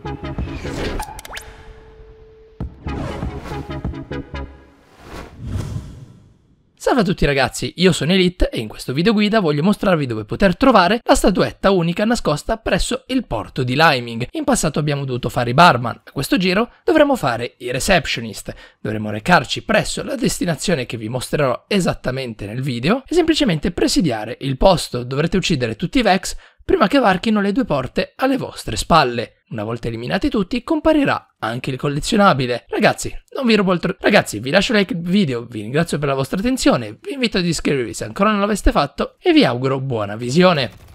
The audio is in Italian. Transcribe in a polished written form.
Salve a tutti ragazzi, io sono Elite e in questo video guida voglio mostrarvi dove poter trovare la statuetta unica nascosta presso il porto di Liming. In passato abbiamo dovuto fare i barman, a questo giro dovremo fare i receptionist. Dovremo recarci presso la destinazione che vi mostrerò esattamente nel video e semplicemente presidiare il posto. Dovrete uccidere tutti i Vex prima che varchino le due porte alle vostre spalle. Una volta eliminati tutti, comparirà anche il collezionabile. Ragazzi, non vi rubo Ragazzi, vi lascio like al video, vi ringrazio per la vostra attenzione, vi invito ad iscrivervi se ancora non l'aveste fatto e vi auguro buona visione.